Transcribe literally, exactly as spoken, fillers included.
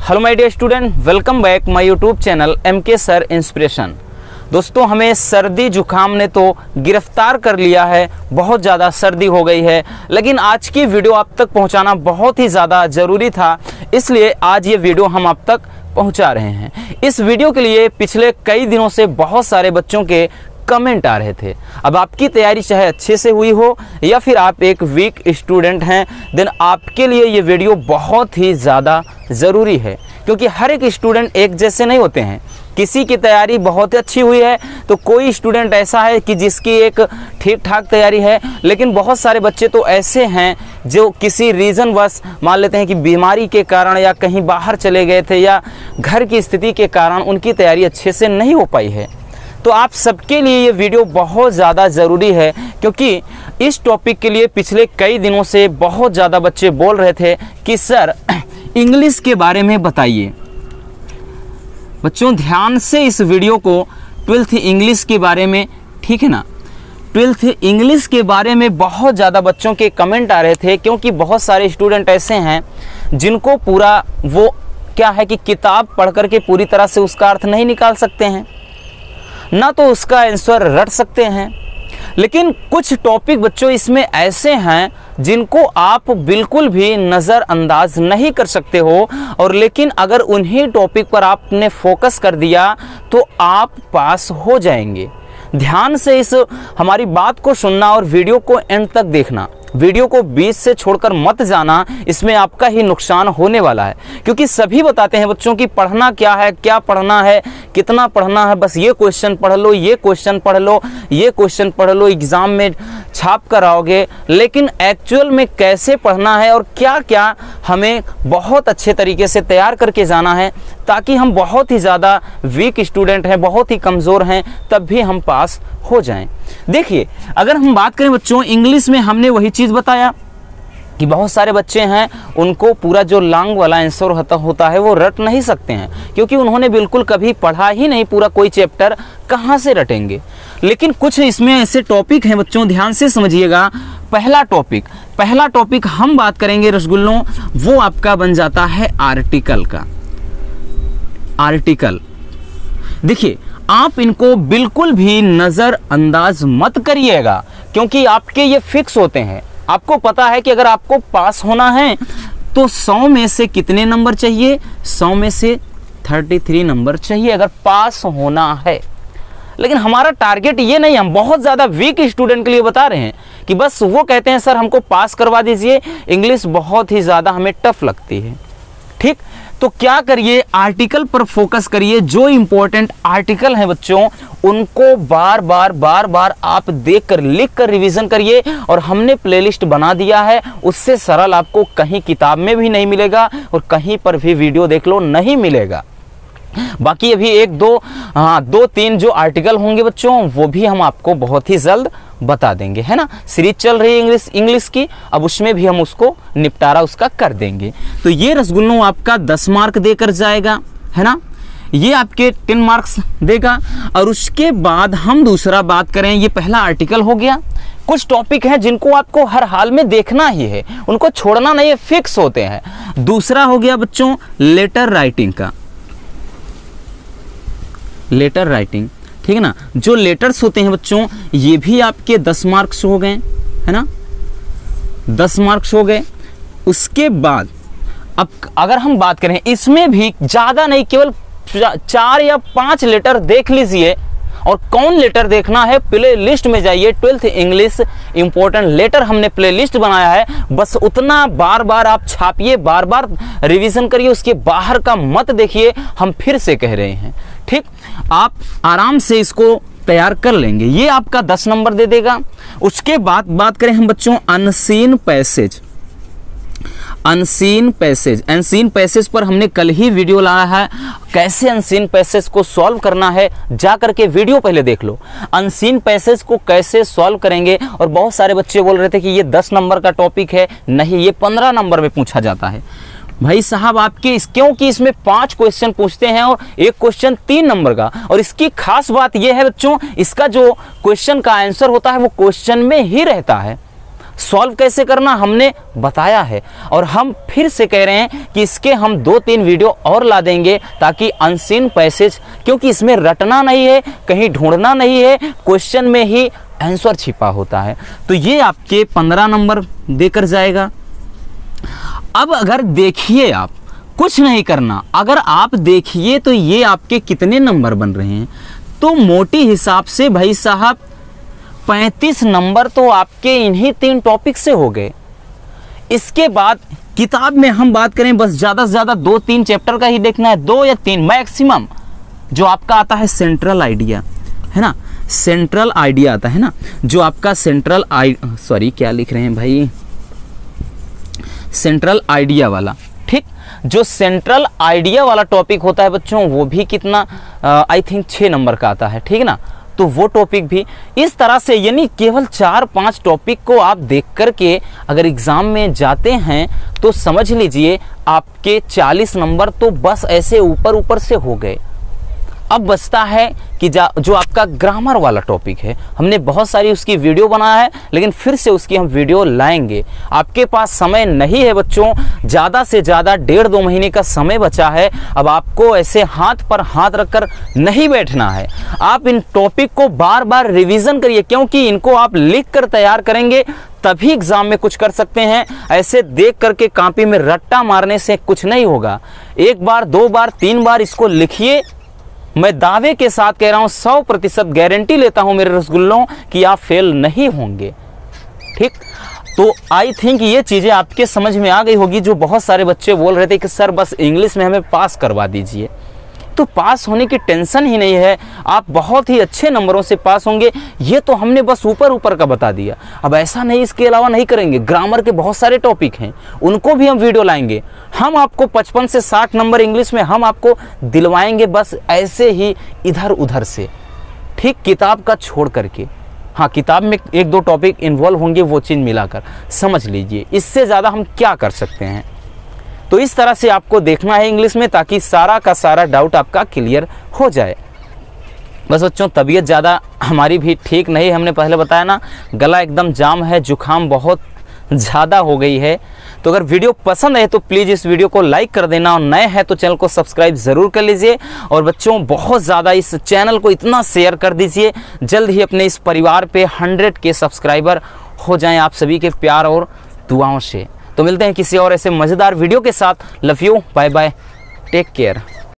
Hello my dear student, welcome back my YouTube channel M K sir inspiration. दोस्तों, हमें सर्दी जुकाम ने तो गिरफ्तार कर लिया है, बहुत ज़्यादा सर्दी हो गई है, लेकिन आज की वीडियो आप तक पहुंचाना बहुत ही ज़्यादा ज़रूरी था, इसलिए आज ये वीडियो हम आप तक पहुंचा रहे हैं। इस वीडियो के लिए पिछले कई दिनों से बहुत सारे बच्चों के कमेंट आ रहे थे। अब आपकी तैयारी चाहे अच्छे से हुई हो या फिर आप एक वीक स्टूडेंट हैं, देन आपके लिए ये वीडियो बहुत ही ज़्यादा ज़रूरी है, क्योंकि हर एक स्टूडेंट एक जैसे नहीं होते हैं। किसी की तैयारी बहुत अच्छी हुई है तो कोई स्टूडेंट ऐसा है कि जिसकी एक ठीक ठाक तैयारी है, लेकिन बहुत सारे बच्चे तो ऐसे हैं जो किसी रीज़न वश मान लेते हैं कि बीमारी के कारण या कहीं बाहर चले गए थे या घर की स्थिति के कारण उनकी तैयारी अच्छे से नहीं हो पाई है। तो आप सबके लिए ये वीडियो बहुत ज़्यादा ज़रूरी है, क्योंकि इस टॉपिक के लिए पिछले कई दिनों से बहुत ज़्यादा बच्चे बोल रहे थे कि सर इंग्लिश के बारे में बताइए। बच्चों, ध्यान से इस वीडियो को ट्वेल्थ इंग्लिश के बारे में, ठीक है ना, ट्वेल्थ इंग्लिश के बारे में बहुत ज़्यादा बच्चों के कमेंट आ रहे थे, क्योंकि बहुत सारे स्टूडेंट ऐसे हैं जिनको पूरा वो क्या है कि किताब पढ़ कर के पूरी तरह से उसका अर्थ नहीं निकाल सकते हैं, ना तो उसका आंसर रट सकते हैं। लेकिन कुछ टॉपिक बच्चों इसमें ऐसे हैं जिनको आप बिल्कुल भी नज़रअंदाज नहीं कर सकते हो, और लेकिन अगर उन्हीं टॉपिक पर आपने फोकस कर दिया तो आप पास हो जाएंगे। ध्यान से इस हमारी बात को सुनना और वीडियो को एंड तक देखना। वीडियो को बीच से छोड़कर मत जाना, इसमें आपका ही नुकसान होने वाला है, क्योंकि सभी बताते हैं बच्चों की पढ़ना क्या है, क्या पढ़ना है, कितना पढ़ना है, बस ये क्वेश्चन पढ़ लो, ये क्वेश्चन पढ़ लो, ये क्वेश्चन पढ़ लो, एग्ज़ाम में छाप कर आओगे। लेकिन एक्चुअल में कैसे पढ़ना है और क्या क्या हमें बहुत अच्छे तरीके से तैयार करके जाना है, ताकि हम बहुत ही ज़्यादा वीक स्टूडेंट हैं, बहुत ही कमज़ोर हैं, तब भी हम पास हो जाएं। देखिए, अगर हम बात करें बच्चों इंग्लिश में, हमने वही चीज़ बताया कि बहुत सारे बच्चे हैं उनको पूरा जो लॉन्ग वाला आंसर होता होता है वो रट नहीं सकते हैं, क्योंकि उन्होंने बिल्कुल कभी पढ़ा ही नहीं, पूरा कोई चैप्टर कहाँ से रटेंगे। लेकिन कुछ इसमें ऐसे टॉपिक हैं बच्चों, ध्यान से समझिएगा। पहला टॉपिक पहला टॉपिक हम बात करेंगे रसगुल्लों, वो आपका बन जाता है आर्टिकल का। आर्टिकल देखिए, आप इनको बिल्कुल भी नज़रअंदाज मत करिएगा, क्योंकि आपके ये फिक्स होते हैं। आपको पता है कि अगर आपको पास होना है तो सौ में से कितने नंबर चाहिए, सौ में से तैंतीस नंबर चाहिए अगर पास होना है। लेकिन हमारा टारगेट ये नहीं, हम बहुत ज़्यादा वीक स्टूडेंट के लिए बता रहे हैं कि बस वो कहते हैं सर हमको पास करवा दीजिए, इंग्लिश बहुत ही ज़्यादा हमें टफ लगती है। ठीक, तो क्या करिए, आर्टिकल पर फोकस करिए। जो इंपॉर्टेंट आर्टिकल हैं बच्चों उनको बार बार बार बार आप देखकर लिख कर रिवीजन करिए, और हमने प्लेलिस्ट बना दिया है, उससे सरल आपको कहीं किताब में भी नहीं मिलेगा और कहीं पर भी वीडियो देख लो नहीं मिलेगा। बाकी अभी एक दो हाँ दो तीन जो आर्टिकल होंगे बच्चों वो भी हम आपको बहुत ही जल्द बता देंगे, है ना। सीरीज चल रही है इंग्लिश इंग्लिश की, अब उसमें भी हम उसको निपटारा उसका कर देंगे। तो ये रसगुल्लों आपका दस मार्क देकर जाएगा, है ना, ये आपके टेन मार्क्स देगा। और उसके बाद हम दूसरा बात करें, ये पहला आर्टिकल हो गया। कुछ टॉपिक हैं जिनको आपको हर हाल में देखना ही है, उनको छोड़ना नहीं है, फिक्स होते हैं। दूसरा हो गया बच्चों लेटर राइटिंग का। लेटर राइटिंग, ठीक है ना, जो लेटर्स होते हैं बच्चों ये भी आपके दस मार्क्स हो गए, है ना, दस मार्क्स हो गए। उसके बाद अब अगर हम बात करें, इसमें भी ज़्यादा नहीं, केवल चार या पांच लेटर देख लीजिए। और कौन लेटर देखना है, प्ले लिस्ट में जाइए, ट्वेल्थ इंग्लिश इंपॉर्टेंट लेटर हमने प्ले लिस्ट बनाया है, बस उतना बार बार आप छापिए, बार बार रिवीजन करिए, उसके बाहर का मत देखिए। हम फिर से कह रहे हैं, ठीक, आप आराम से इसको तैयार कर लेंगे, ये आपका दस नंबर दे देगा। उसके बाद बात करें हम बच्चों unseen passage. Unseen passage unseen passage पर हमने कल ही वीडियो लाया है, कैसे अनसीन पैसेज को सॉल्व करना है, जा करके वीडियो पहले देख लो। अनसीन पैसेज को कैसे सॉल्व करेंगे, और बहुत सारे बच्चे बोल रहे थे कि ये दस नंबर का टॉपिक है, नहीं ये पंद्रह नंबर में पूछा जाता है। भाई साहब आपके इस क्योंकि इसमें पांच क्वेश्चन पूछते हैं और एक क्वेश्चन तीन नंबर का, और इसकी खास बात यह है बच्चों, इसका जो क्वेश्चन का आंसर होता है वो क्वेश्चन में ही रहता है। सॉल्व कैसे करना हमने बताया है, और हम फिर से कह रहे हैं कि इसके हम दो तीन वीडियो और ला देंगे, ताकि अनसीन पैसेज, क्योंकि इसमें रटना नहीं है, कहीं ढूंढना नहीं है, क्वेश्चन में ही आंसर छिपा होता है। तो ये आपके पंद्रह नंबर देकर जाएगा। अब अगर देखिए, आप कुछ नहीं करना, अगर आप देखिए तो ये आपके कितने नंबर बन रहे हैं, तो मोटी हिसाब से भाई साहब पैंतीस नंबर तो आपके इन्हीं तीन टॉपिक से हो गए। इसके बाद किताब में हम बात करें, बस ज़्यादा से ज़्यादा दो तीन चैप्टर का ही देखना है, दो या तीन मैक्सिमम। जो आपका आता है सेंट्रल आइडिया, है ना, सेंट्रल आइडिया आता है ना, जो आपका सेंट्रल आई सॉरी क्या लिख रहे हैं भाई, सेंट्रल आइडिया वाला, ठीक, जो सेंट्रल आइडिया वाला टॉपिक होता है बच्चों, वो भी कितना आई थिंक छः नंबर का आता है, ठीक है ना। तो वो टॉपिक भी इस तरह से, यानी केवल चार पांच टॉपिक को आप देख करके अगर एग्ज़ाम में जाते हैं तो समझ लीजिए आपके चालीस नंबर तो बस ऐसे ऊपर ऊपर से हो गए। अब बचता है कि जो आपका ग्रामर वाला टॉपिक है, हमने बहुत सारी उसकी वीडियो बनाया है, लेकिन फिर से उसकी हम वीडियो लाएंगे। आपके पास समय नहीं है बच्चों, ज़्यादा से ज़्यादा डेढ़ दो महीने का समय बचा है। अब आपको ऐसे हाथ पर हाथ रखकर नहीं बैठना है, आप इन टॉपिक को बार बार रिवीजन करिए, क्योंकि इनको आप लिख कर तैयार करेंगे तभी एग्जाम में कुछ कर सकते हैं। ऐसे देख करके कॉपी में रट्टा मारने से कुछ नहीं होगा। एक बार, दो बार, तीन बार इसको लिखिए। मैं दावे के साथ कह रहा हूं, सौ प्रतिशत गारंटी लेता हूं मेरे रसगुल्लों कि आप फेल नहीं होंगे, ठीक। तो आई थिंक ये चीज़ें आपके समझ में आ गई होगी। जो बहुत सारे बच्चे बोल रहे थे कि सर बस इंग्लिश में हमें पास करवा दीजिए, तो पास होने की टेंशन ही नहीं है, आप बहुत ही अच्छे नंबरों से पास होंगे। ये तो हमने बस ऊपर ऊपर का बता दिया, अब ऐसा नहीं, इसके अलावा नहीं करेंगे। ग्रामर के बहुत सारे टॉपिक हैं, उनको भी हम वीडियो लाएंगे। हम आपको पचपन से साठ नंबर इंग्लिश में हम आपको दिलवाएंगे, बस ऐसे ही इधर उधर से, ठीक, किताब का छोड़ करके। हाँ, किताब में एक दो टॉपिक इन्वॉल्व होंगे, वो चीज़ मिलाकर समझ लीजिए। इससे ज़्यादा हम क्या कर सकते हैं। तो इस तरह से आपको देखना है इंग्लिश में, ताकि सारा का सारा डाउट आपका क्लियर हो जाए। बस बच्चों, तबीयत ज़्यादा हमारी भी ठीक नहीं, हमने पहले बताया ना, गला एकदम जाम है, जुकाम बहुत ज़्यादा हो गई है। तो अगर वीडियो पसंद है तो प्लीज़ इस वीडियो को लाइक कर देना, और नए हैं तो चैनल को सब्सक्राइब ज़रूर कर लीजिए। और बच्चों, बहुत ज़्यादा इस चैनल को इतना शेयर कर दीजिए, जल्द ही अपने इस परिवार पे हंड्रेड के सब्सक्राइबर हो जाएं आप सभी के प्यार और दुआओं से। तो मिलते हैं किसी और ऐसे मज़ेदार वीडियो के साथ। Love you, bye bye, take care.